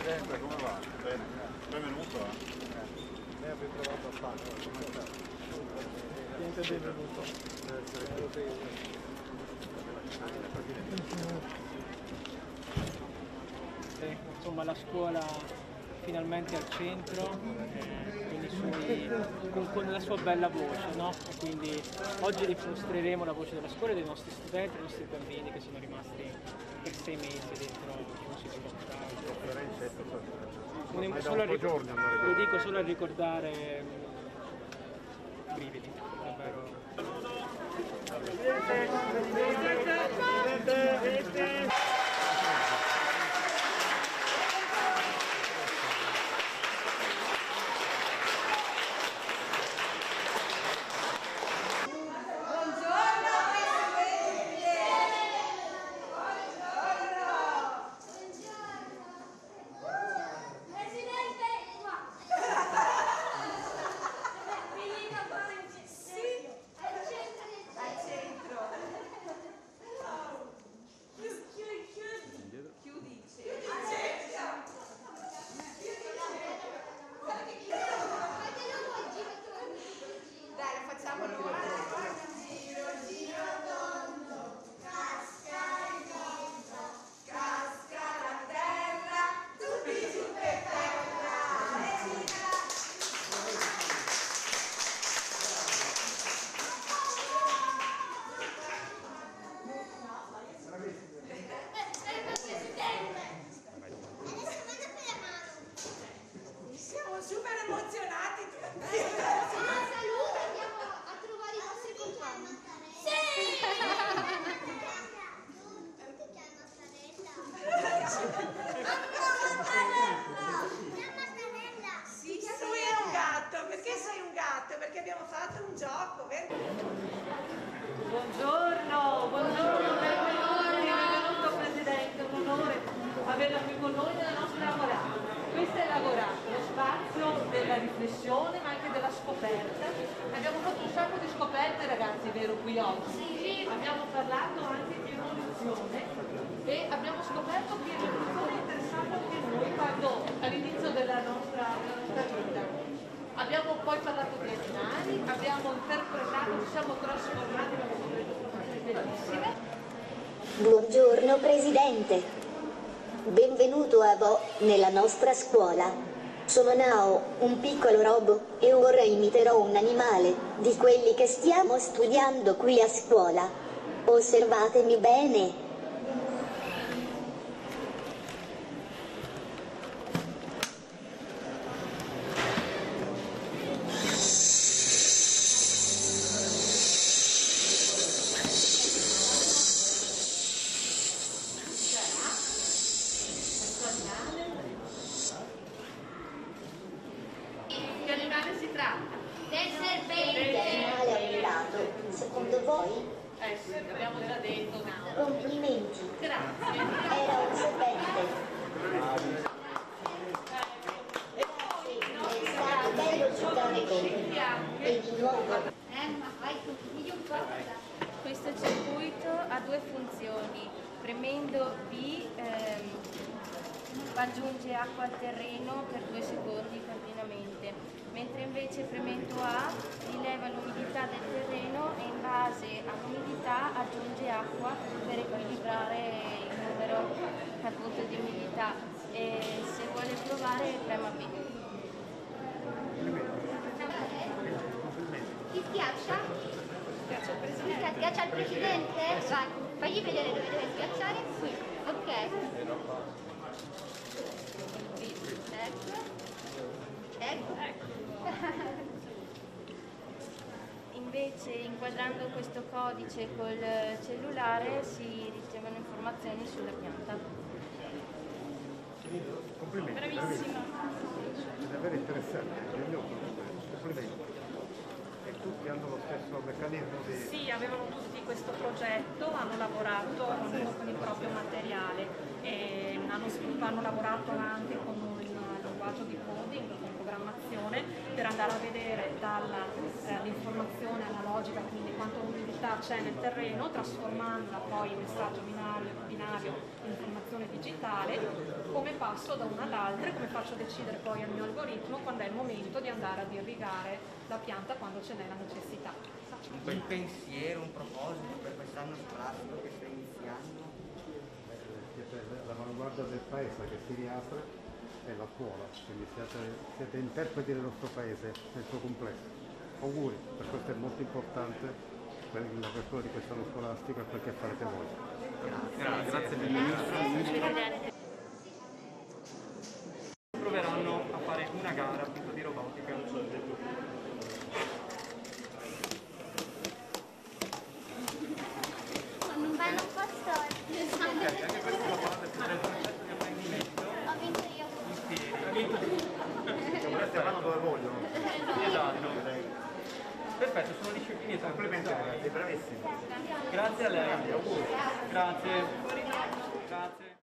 Presidente, come va? Bene. Benvenuto. Lei ha trovato a fare, come sta? Niente, benvenuto. Insomma, la scuola finalmente al centro, con la sua bella voce, no? E quindi oggi dimostreremo la voce della scuola e dei nostri studenti, dei nostri bambini che sono rimasti per 6 mesi dentro un sito lo dico solo a ricordare brividi, davvero. Presidente. Siamo super emozionati tutti! Salute, andiamo a trovare i nostri compagni. Sì! Sì, lui è un gatto. Perché sei un gatto? Perché abbiamo fatto un gioco, vero? Buongiorno, benvenuto Presidente, un onore averla qui con noi nella nostra Agorà. Questa è l'Agorà, lo spazio della riflessione ma anche della scoperta. Abbiamo fatto un sacco di scoperte ragazzi, vero, qui oggi? Abbiamo parlato anche di evoluzione e abbiamo scoperto che l'evoluzione è interessata anche noi quando all'inizio della nostra vita. Abbiamo poi parlato di animali, abbiamo interpretato, ci siamo trasformati, abbiamo scritto cose bellissime. Buongiorno Presidente, benvenuto a voi nella nostra scuola. Sono Nao, un piccolo robot e ora imiterò un animale di quelli che stiamo studiando qui a scuola. Osservatemi bene. Che animale si tratta? Del serpente. Animale ammirato, secondo voi? Sì, abbiamo già detto, no. Complimenti. Grazie. Era un serpente. È stato bello giocare con voi. E di nuovo. Ma fai tu, digli un po'. Questo circuito ha due funzioni. Premendo B aggiunge acqua al terreno per 2 secondi continuamente, mentre invece premendo A rileva l'umidità del terreno e in base all'umidità aggiunge acqua per equilibrare il numero appunto di umidità. E se vuole provare prema B. Ti schiaccia? Piace il presidente. Schiaccia il presidente? Vai, fagli vedere dove deve schiacciare. Qui, ok. Ecco. Invece inquadrando questo codice col cellulare si ricevono informazioni sulla pianta. Complimenti. Bravissima. È davvero interessante, complimenti. E tutti hanno lo stesso meccanismo di... Sì, avevano tutti questo progetto, hanno lavorato ognuno con il proprio materiale e hanno lavorato anche con un linguaggio di coding, con programmazione per andare a vedere dall'informazione analogica, quindi quanto umidità c'è nel terreno, trasformandola poi in messaggio binario in informazione digitale, come passo da una all'altra e come faccio decidere poi al mio algoritmo quando è il momento di andare ad irrigare la pianta quando ce n'è la necessità. Un pensiero, un proposito per quest'anno scolastico che sta iniziando? L'avanguardia del paese che si riapre è la scuola, quindi siete interpreti del nostro paese nel suo complesso. Auguri, per questo è molto importante l'apertura di quest'anno scolastico e quel che farete voi. Grazie mille. Proveranno a fare una gara appunto di robotica. Non vanno un po' storti. Anche questo lo fate per il processo di apprendimento. Ho vinto io. Questi vanno dove vogliono. Esatto. Perfetto, sono discipline Complimenti, sei bravissimi. Grazie a lei. Grazie. Grazie.